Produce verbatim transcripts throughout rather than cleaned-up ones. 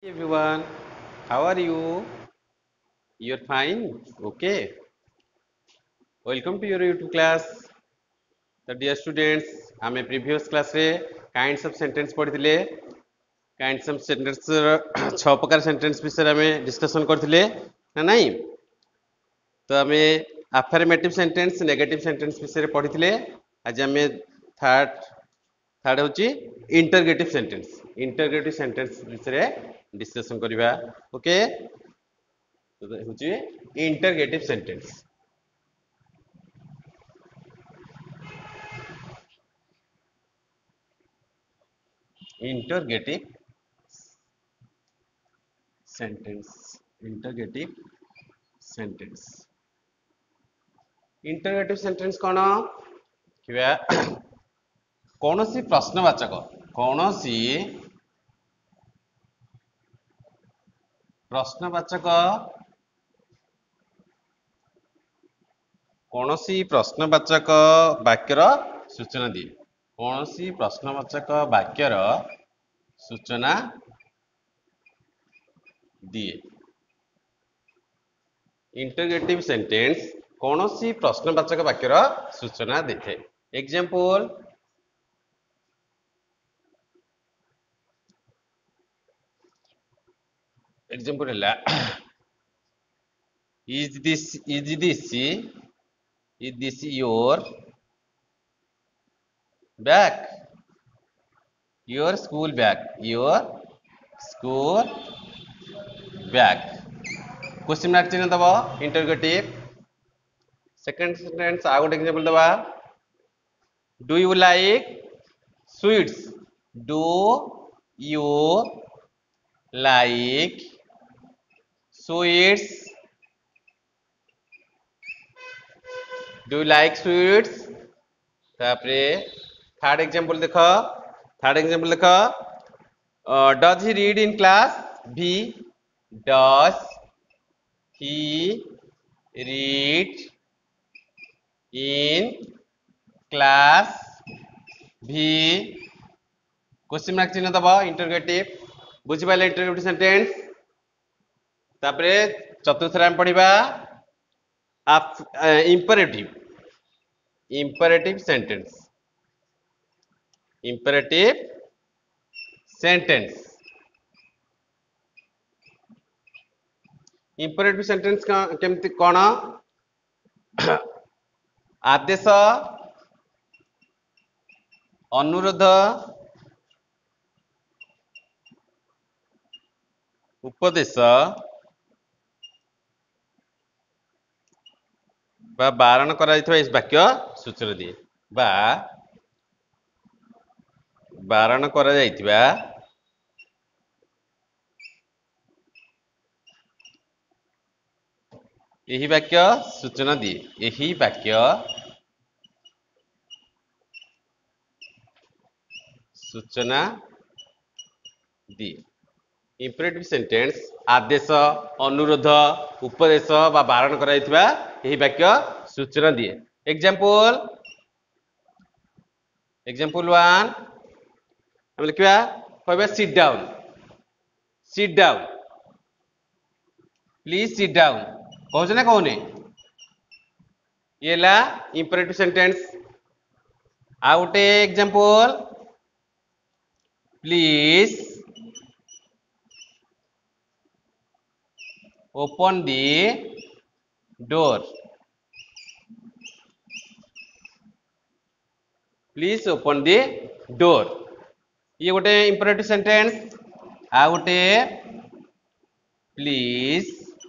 Everyone, how are you? You're fine? Okay. Welcome to your YouTube class. The dear students, ଆମେ previous class ରେ kinds of sentence ପଢିଥିଲେ. kinds of sentence ର ଛଅ ପ୍ରକାର sentence ବିଷୟରେ ଆମେ discussion କରିଥିଲେ ନା ନାହିଁ? ତ ଆମେ affirmative sentence, negative sentence ବିଷୟରେ ପଢିଥିଲେ. ଆଜି ଆମେ third third ହେଉଛି interrogative sentence. interrogative sentence ବିଷୟରେ discussion କରିବା. Okay? ହେଉଛି interrogative sentence. interrogative sentence interrogative sentence interrogative sentence कौन किवा कौनसी प्रश्नवाचक कौनसी प्रश्नवाचक कौनसी प्रश्नवाचक वाक्यर सूचना दिए कौनसी प्रश्नवाचक वाक्यर सूचना दिए इंटरगेटिव सेंटेंस कौनसी प्रश्नवाचक वाक्यर सूचना देते एग्जांपल एग्जांपल है is this is this is this your bag your school bag your school bag question mark चिन्ह दबा इंटरगेटिव सेकंड सेंटेंस आ गोटे एग्जांपल दबा do you like sweets do you like sweets do you like sweets तापरे third example देखो third example देखो does he read in class भी does he read in class भी क्वेश्चन मार्क चिन्ह दबा इंटरगेटिव बुझी पाले इंटरगेटिव सेंटेंस तापरे चतुर्थ रे हम पढ़िबा imperative imperative sentence imperative sentence imperative sentence केमती कौन आदेश अनुरोध उपदेश बा बारण करा इस वाक्य सूचना दिए बा बारण करा जाइथिबा यही वाक्य सूचना दिए यही वाक्य सूचना दिए इंपरेटिव सेंटेंस आदेश अनुरोध उपदेश बा बारण करा जाइथिबा यही वाक्य सूचना दिए एग्जांपल एग्जांपल वन हम लिखिबा कहबा sit down sit down please sit down कहछ ना कहने ये ला इंपरेटिव सेंटेंस आ गोटे example please open the door please open the door ये गोटे इंपरेटिव सेंटेंस आ गोटे please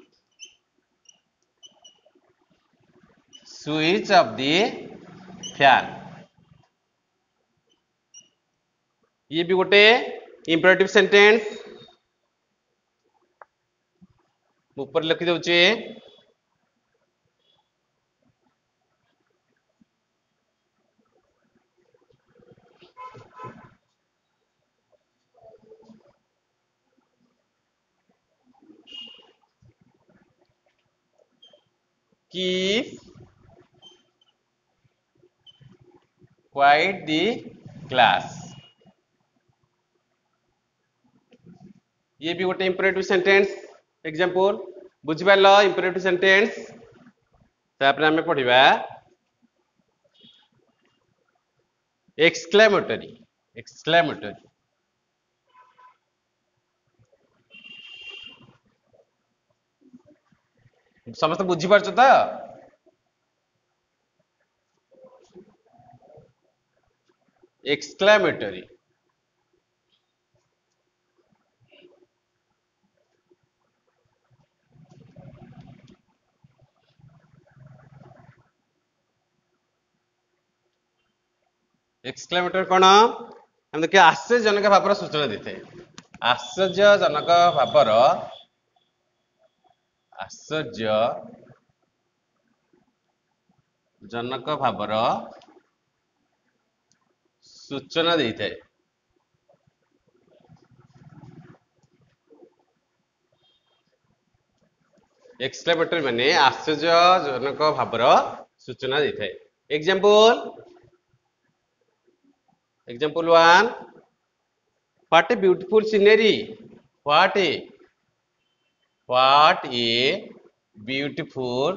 switch off the fan ये भी गोटे इंपरेटिव सेंटेंस ऊपर लिखि दउचे keep quiet the class ये भी गोटे इंपेरेटिव सेंटेंस एग्जांपल बुझि पारल इंपेरेटिव सेंटेंस तापर हमें पढ़िबा एक्सक्लेमेटरी एक्सक्लेमेटरी समस्त बुझी पारछ त एक्सक्लेमेटरी एक्सक्लेमेटरी कौन हम देखिए आश्चर्यजनक भावर सूचना देते आश्चर्यजनक भावर आश्चर्य जनक भावर सूचना देते एक्सक्लेमेटरी माने आश्चर्यजनक भावर सूचना देते example example one what a beautiful scenery what a what a beautiful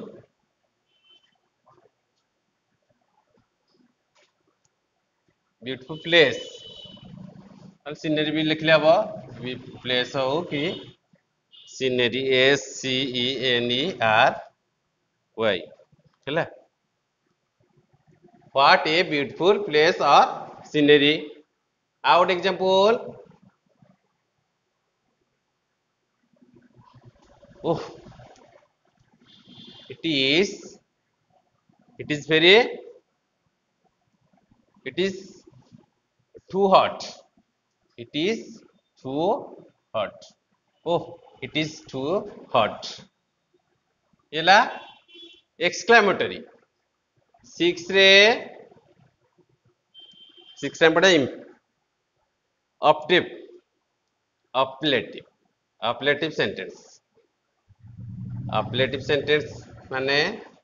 beautiful place scenery भी लिखले हम प्लेस हो कि scenery S C E N E R Y है व्हाट ए ब्यूटीफुल प्लेस और scenery out example oh it is it is very it is too hot it is too hot oh it is too hot ये exclamatory six रे six रे पड़े ऑप्टिव ऑपलेटिव ऑपलेटिव sentence ऑपलेटिव sentence माने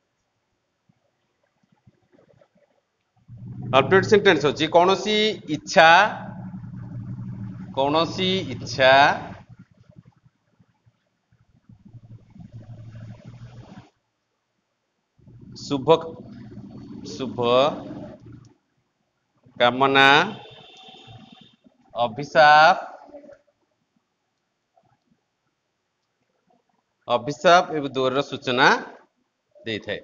ऑपलेटिव sentence होची कौनसी इच्छा कौनसी इच्छा शुभ शुभ कामना अभिशाप अभिशाप एवं दूर सूचना दे थाए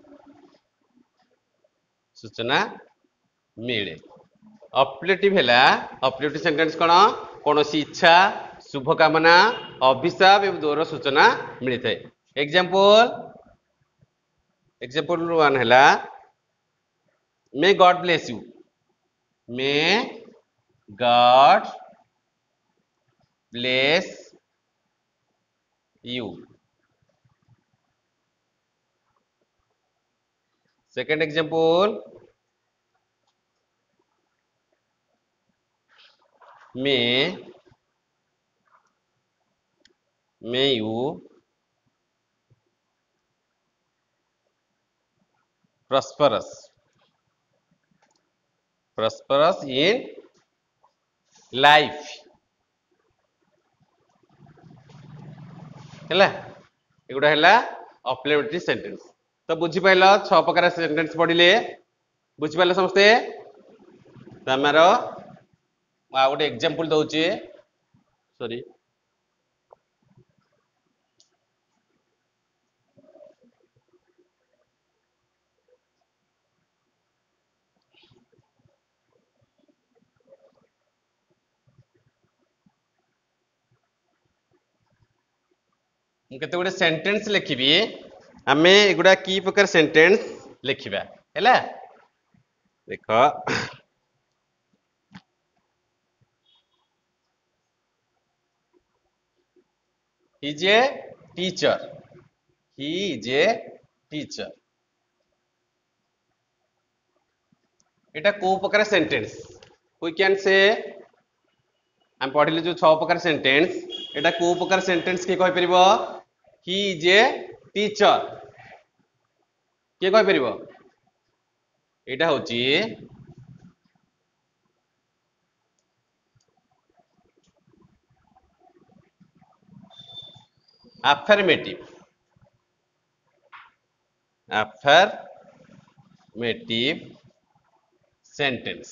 सूचना मिले ऑपलेटिव है ऑपलेटिव सेंटेंस कौन कौन सी इच्छा शुभ कामना अभिशाप एवं दूर सूचना मिली थाए एग्जांपल एग्जांपल वन है may God bless you may God bless you second example may may you prosperous prosperous in life है एगुड़ा है ऑप्लेमेटरी सेंटेंस तो बुझी पाइल छह प्रकार सेंटेंस पढ़िले बुझी पाइल समस्ते तमार आ गोटे एग्जांपल दउचे सॉरी केते गोटे सेंटेंस लिखिबी आमे एगुड़ा की प्रकार सेंटेंस लिखिबा हैला देखो he is a teacher he is a teacher एटा को प्रकार सेंटेंस वी कैन से हम पढ़िले जो छह प्रकार सेंटेंस एटा को प्रकार सेंटेंस के कहि परिबो ही इज ए टीचर के कहि परिबो एटा होची affirmative affirmative sentence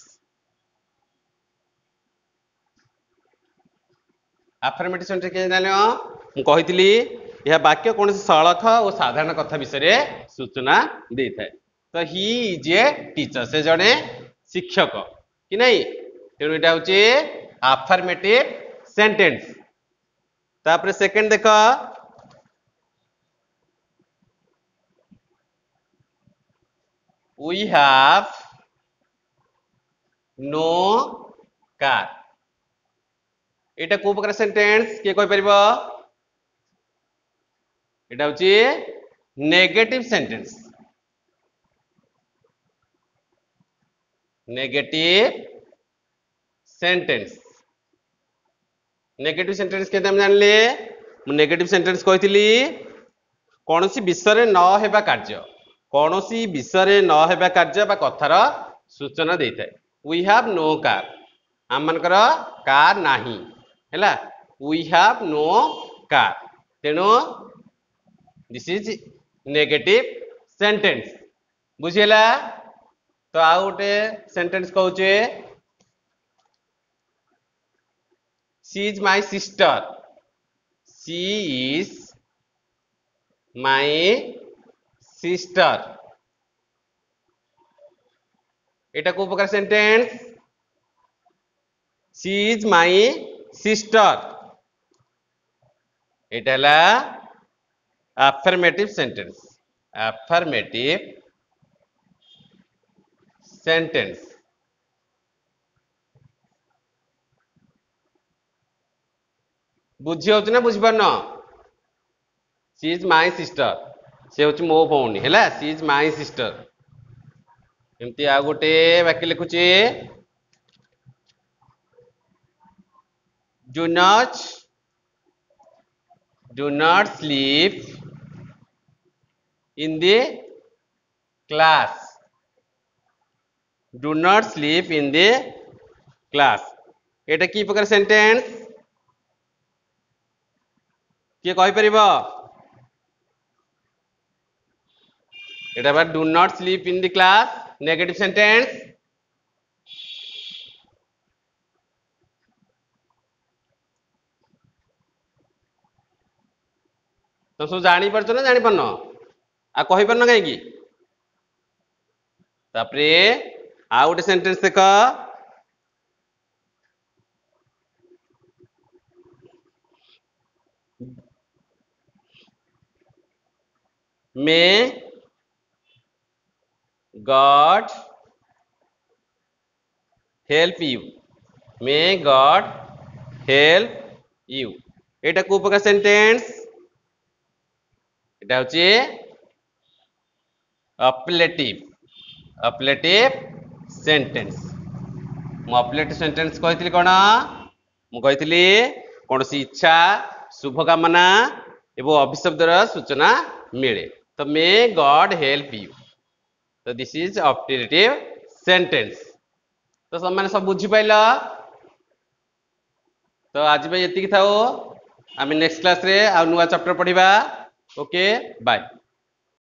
affirmative sentence के जानो मु कहितली यह वाक्य कौन सड़क और साधारण कथा विषय सूचना दे थाए तो ही इज ए टीचर से जड़े शिक्षक कि नहीं तेणु यहाँ हूँ affirmative sentence तापर सेकंड देख we have no car एटा को प्रकार सेंटेंस के कोइ परिबो एटा होची negative sentence negative sentence negative sentence के हम जानले मु नेगेटिव सेंटेंस कहितली कोनोसी विषय न हेबा कार्य कोनोसी विषय न हेबा कार्य बा कथार सूचना देइथाय वी हैव नो कार हम मनकर कार नाही हैला वी हैव नो कार तेनो दिस इज नेगेटिव सेंटेंस बुझिला तो आ गोटे सेंटेंस कहूचे she is my sister she is my sister एटा को प्रकार sentence she is my sister एटा ला affirmative sentence affirmative sentence बुझी होच ना बुझी पार न शी इज माय सिस्टर से होच मो भौणी हैला शी इज माय सिस्टर एमती आ गोटे वाक्य लिखुचे do not do not sleep in the class do not sleep in the class एटा की प्रकार सेंटेंस के कहि परिबो एटा बा do not sleep in the class negative sentence तो सब जानी परछ ना जानी परनो आ कहि परनो काहे की तापरे आ गोटे सेंटेंस देख may God help you may God help you एटा को प्रकार सेंटेंस एटा होचे अपलेटिव अपलेटिव सेंटेंस मु अपलेटिव सेंटेंस कहितली कोन मु कहितली कोनसी इच्छा शुभ कामना एवं अभिशब्दर सूचना मिले तो मे गॉड हेल्प यू तो दिस इज अपलेटिव सेंटेंस तो सब माने सब बुझी पाइला तो आज भाई एतिकी थाओ आम नेक्स्ट क्लास रे आ नुआ चैप्टर पढ़िबा ओके बाय।